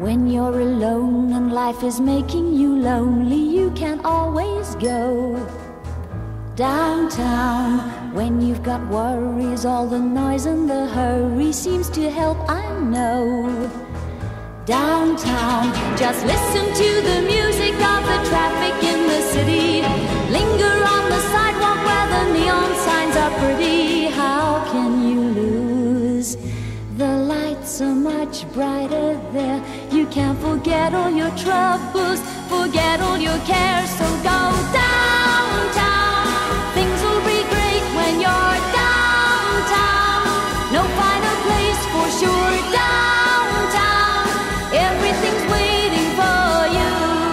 When you're alone and life is making you lonely, you can always go downtown. When you've got worries, all the noise and the hurry seems to help, I know. Downtown, just listen to the music of the traffic in the city. Linger on the sidewalk where the neon signs are pretty. How can you lose? The lights are much brighter there. You can't forget all your troubles, forget all your cares. So go downtown. Things will be great when you're downtown. No finer place for sure. Downtown, everything's waiting for you.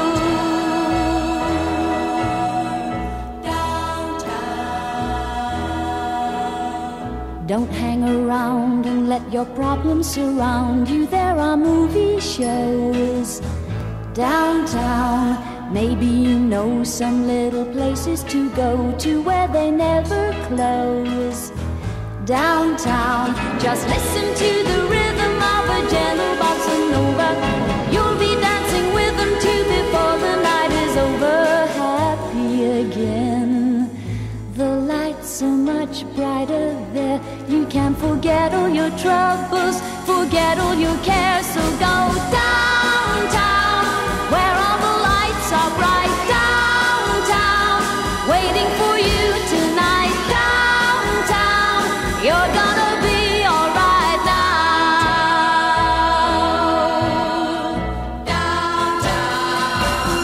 Downtown. Don't hang around and let your problems surround you. There are movie shows downtown. Maybe you know some little places to go to where they never close. Downtown, just listen to the rhythm of a gentle bossa nova. You'll be dancing with them too before the night is over. Happy again. The lights are much brighter there. You can't forget all your troubles, forget all your cares. So go downtown, where all the lights are bright. Downtown, waiting for you tonight. Downtown, you're gonna be alright now. Downtown,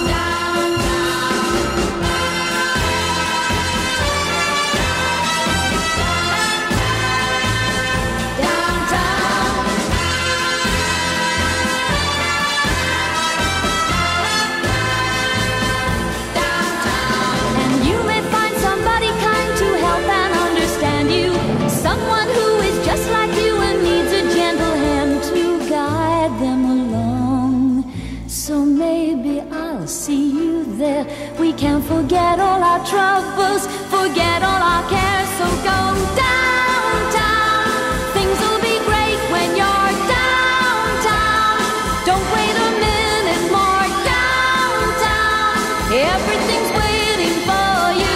someone who is just like you and needs a gentle hand to guide them along. So maybe I'll see you there. We can forget all our troubles, forget all our cares. So go downtown. Things will be great when you're downtown. Don't wait a minute more. Downtown, everything's waiting for you.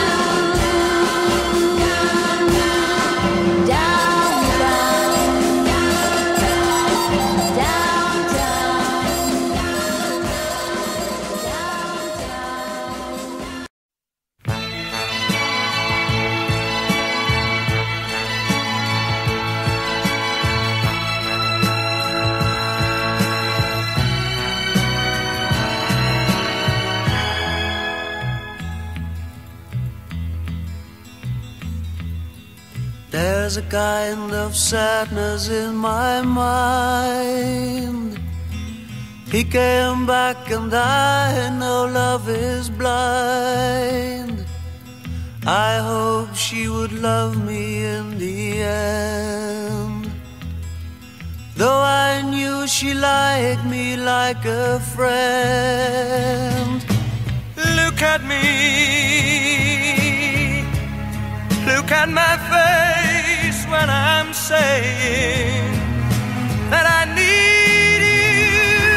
There's a kind of sadness in my mind. He came back and I know love is blind. I hope she would love me in the end. Though I knew she liked me like a friend. Look at me, look at my face when I'm saying that I need you,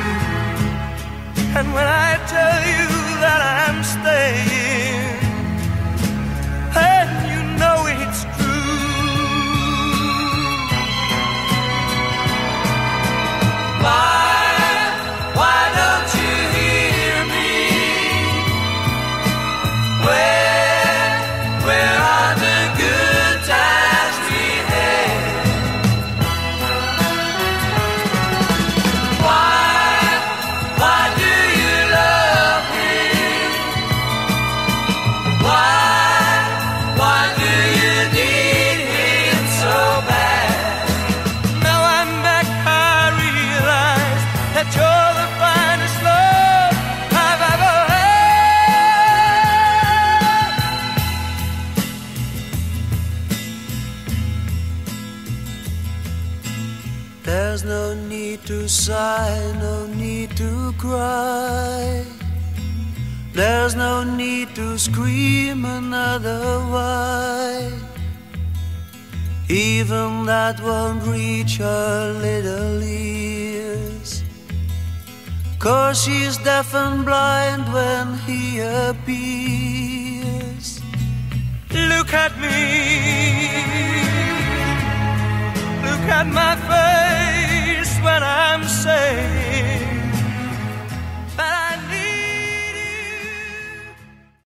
and when I tell you that I'm staying, and you know it's true. Why don't you hear me? Where are the good times we had? Why do you love me? Why do you need him so bad? Now I'm back, I realize that you're the finest love I've ever had. There's no need to sigh, no need to cry. There's no need to scream another why. Even that won't reach her little ears. 'cause she's deaf and blind when he appears. Look at me, look at my face.